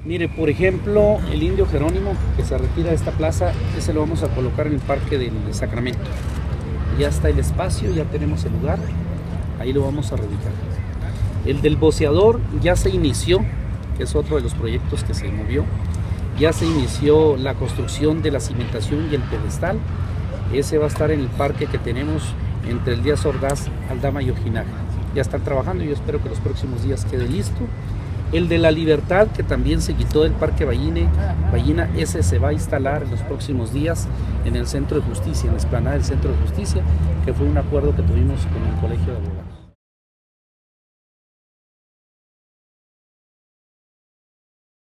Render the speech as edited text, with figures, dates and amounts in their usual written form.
Mire, por ejemplo, el Indio Jerónimo, que se retira de esta plaza, ese lo vamos a colocar en el Parque del Sacramento. Ya está el espacio, ya tenemos el lugar, ahí lo vamos a radicar. El del Boceador ya se inició, que es otro de los proyectos que se movió. Ya se inició la construcción de la cimentación y el pedestal. Ese va a estar en el parque que tenemos entre el Díaz Ordaz, Aldama y Ojinaga. Ya están trabajando y yo espero que los próximos días quede listo. El de la Libertad, que también se quitó del Parque Ballina, ese se va a instalar en los próximos días en el Centro de Justicia, en la explanada del Centro de Justicia, que fue un acuerdo que tuvimos con el Colegio de Abogados.